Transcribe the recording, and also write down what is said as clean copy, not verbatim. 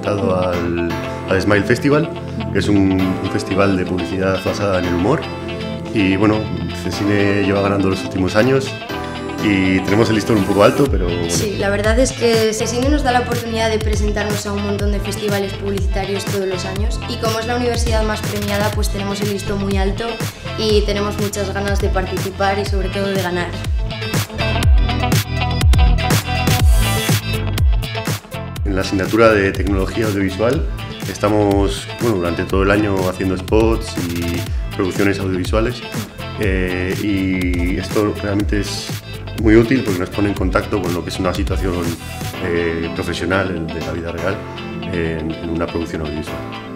presentado al Smile Festival, que es un festival de publicidad basada en el humor. Y bueno, Cecine lleva ganando los últimos años y tenemos el listón un poco alto, pero bueno. Sí, la verdad es que Cecine nos da la oportunidad de presentarnos a un montón de festivales publicitarios todos los años, y como es la universidad más premiada, pues tenemos el listón muy alto y tenemos muchas ganas de participar y sobre todo de ganar. En la asignatura de Tecnología Audiovisual estamos durante todo el año haciendo spots y producciones audiovisuales, y esto realmente es muy útil porque nos pone en contacto con lo que es una situación profesional de la vida real en una producción audiovisual.